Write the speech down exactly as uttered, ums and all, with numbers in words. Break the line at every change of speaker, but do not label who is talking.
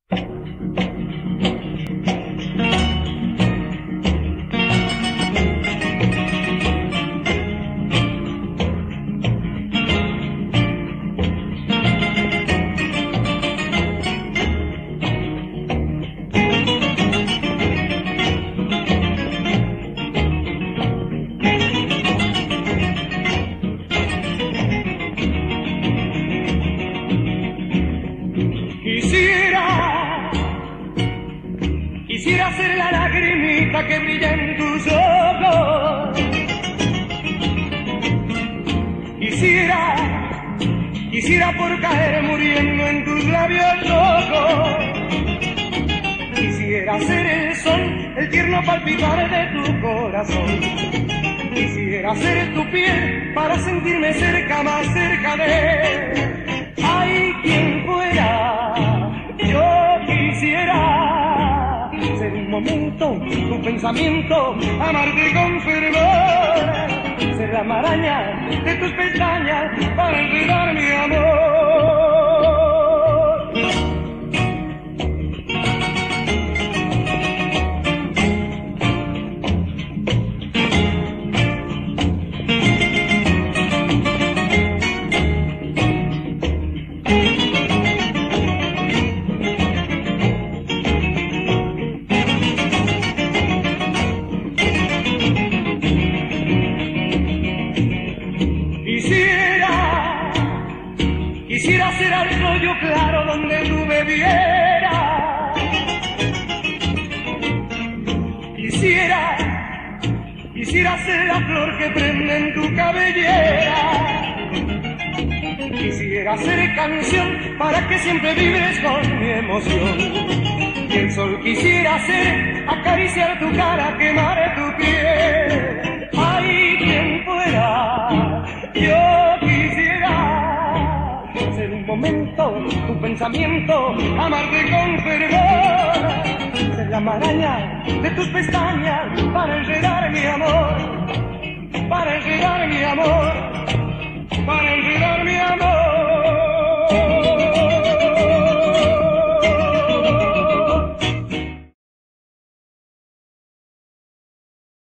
Quisiera ser la lagrimita que brilla en tus ojos. Quisiera, quisiera por caer muriendo en tus labios rojos. Quisiera ser el sol, el tierno palpitar de tu corazón. Quisiera ser tu piel para sentirme cerca, más cerca de él. Ay, quien fuera, yo quisiera ser un momento, tu pensamiento, amarte con fervor, ser la maraña de tus pestañas para enredar mi amor. Quisiera ser arroyo claro donde tú bebieras. Quisiera, quisiera ser la flor que prende en tu cabellera. Quisiera ser canción para que siempre vibres con mi emoción. Y el sol quisiera ser acariciar tu cara, quemar tu piel. Ay, quien fuera, yo quisiera ser un momento, tu pensamiento, amarte con fervor, ser la maraña de tus pestañas para enredar mi amor, para enredar mi amor, para enredar